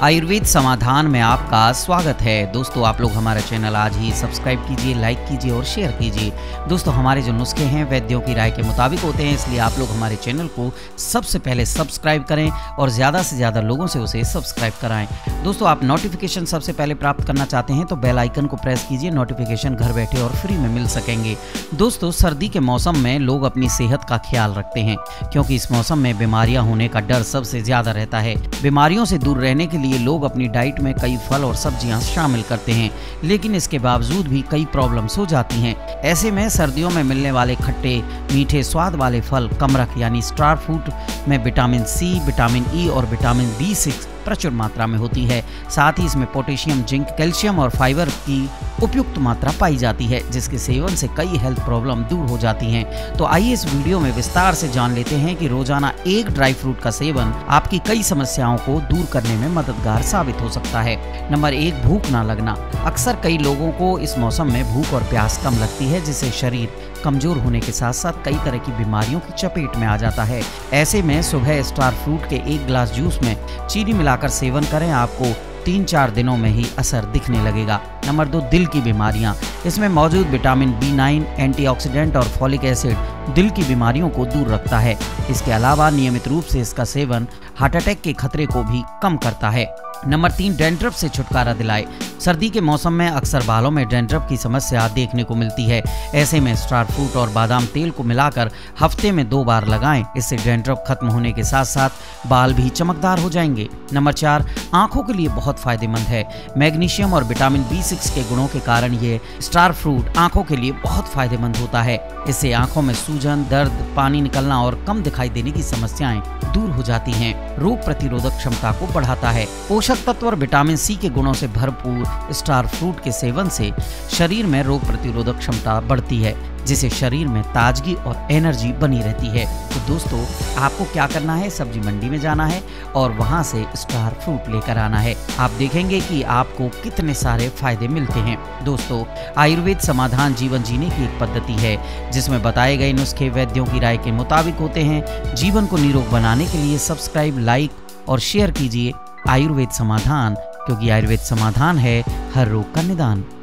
आयुर्वेद समाधान में आपका स्वागत है। दोस्तों आप लोग हमारा चैनल आज ही सब्सक्राइब कीजिए, लाइक कीजिए और शेयर कीजिए। दोस्तों हमारे जो नुस्खे हैं वैद्यों की राय के मुताबिक होते हैं, इसलिए आप लोग हमारे चैनल को सबसे पहले सब्सक्राइब करें और ज़्यादा से ज़्यादा लोगों से उसे सब्सक्राइब कराएं। दोस्तों आप नोटिफिकेशन सबसे पहले प्राप्त करना चाहते हैं तो बेल आइकन को प्रेस कीजिए, नोटिफिकेशन घर बैठे और फ्री में मिल सकेंगे। दोस्तों सर्दी के मौसम में लोग अपनी सेहत का ख्याल रखते हैं क्योंकि इस मौसम में बीमारियां होने का डर सबसे ज्यादा रहता है। बीमारियों से दूर रहने के लिए लोग अपनी डाइट में कई फल और सब्जियां शामिल करते हैं, लेकिन इसके बावजूद भी कई प्रॉब्लम्स हो जाती हैं। ऐसे में सर्दियों में मिलने वाले खट्टे मीठे स्वाद वाले फल कमरख यानी स्टार फ्रूट में विटामिन सी, विटामिन ई और विटामिन B6 प्रचुर मात्रा में होती है। साथ ही इसमें पोटेशियम, जिंक, कैल्शियम और फाइबर की उपयुक्त मात्रा पाई जाती है, जिसके सेवन से कई हेल्थ प्रॉब्लम दूर हो जाती हैं। तो आइए इस वीडियो में विस्तार से जान लेते हैं कि रोजाना एक ड्राई फ्रूट का सेवन आपकी कई समस्याओं को दूर करने में मददगार साबित हो सकता है। नंबर 1, भूख ना लगना। अक्सर कई लोगों को इस मौसम में भूख और प्यास कम लगती है, जिससे शरीर कमजोर होने के साथ साथ कई तरह की बीमारियों की चपेट में आ जाता है। ऐसे में सुबह स्टार फ्रूट के 1 ग्लास जूस में चीनी मिलाकर सेवन करें, आपको 3-4 दिनों में ही असर दिखने लगेगा। नंबर 2, दिल की बीमारियां। इसमें मौजूद विटामिन B9, एंटीऑक्सीडेंट और फॉलिक एसिड दिल की बीमारियों को दूर रखता है। इसके अलावा नियमित रूप से इसका सेवन हार्ट अटैक के खतरे को भी कम करता है। नंबर 3, डैंड्रफ से छुटकारा दिलाए। सर्दी के मौसम में अक्सर बालों में डैंड्रफ की समस्या देखने को मिलती है। ऐसे में स्टार फ्रूट और बादाम तेल को मिलाकर हफ्ते में 2 बार लगाएं। इससे डैंड्रफ खत्म होने के साथ साथ बाल भी चमकदार हो जाएंगे। नंबर 4, आंखों के लिए बहुत फायदेमंद है। मैग्नीशियम और विटामिन B6 के गुणों के कारण ये स्टार फ्रूट आंखों के लिए बहुत फायदेमंद होता है। इससे आंखों में सूजन, दर्द, पानी निकलना और कम दिखाई देने की समस्याएं दूर हो जाती हैं। रोग प्रतिरोधक क्षमता को बढ़ाता है। पोषक तत्व और विटामिन सी के गुणों से भरपूर स्टार फ्रूट के सेवन से शरीर में रोग प्रतिरोधक क्षमता बढ़ती है, जिससे शरीर में ताजगी और एनर्जी बनी रहती है। तो दोस्तों आपको क्या करना है, सब्जी मंडी में जाना है और वहां से स्टार फ्रूट लेकर आना है। आप देखेंगे कि आपको कितने सारे फायदे मिलते हैं। दोस्तों आयुर्वेद समाधान जीवन जीने की एक पद्धति है जिसमें बताए गए नुस्खे वैद्यों की राय के मुताबिक होते हैं। जीवन को निरोग बनाने के लिए सब्सक्राइब, लाइक और शेयर कीजिए आयुर्वेद समाधान, क्योंकि आयुर्वेद समाधान है हर रोग का निदान।